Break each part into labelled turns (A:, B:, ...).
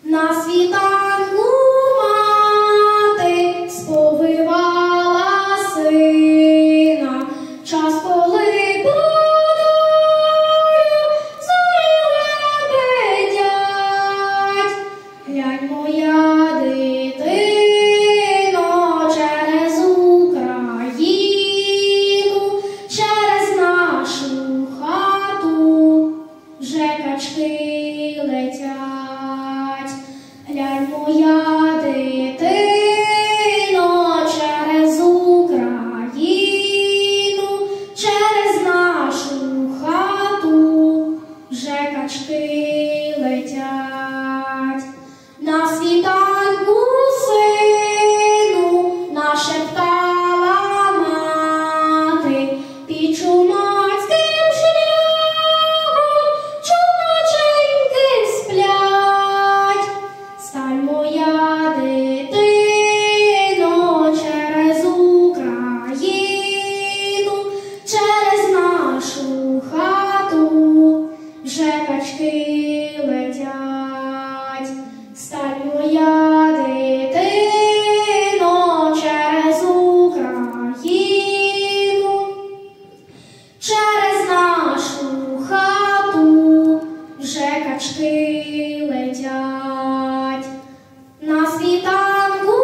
A: На світанку мати сповивала сина, час, коли водою зорі лебедять. Глянь, моя дитино, через Україну, через нашу хату вже качки летять. Глянь, моя дитино, через Україну, через нашу хату вже качки летять. На світанку сину нашептала мати, під чумацьким шляхом чумаченьки сплять. Стань, моя дитино, через Україну, через нашу хату вже качки летять. Стань, моя дитино, через Україну, через нашу хату вже качки летять. На світанку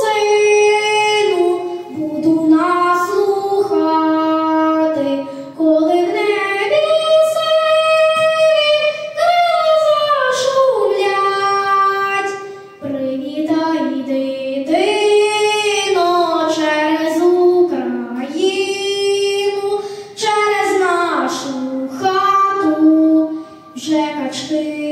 A: сину буду наслухати, коли в небі сиві крила зашумлять. Привітай, дитино, через Україну, через нашу хату вже качки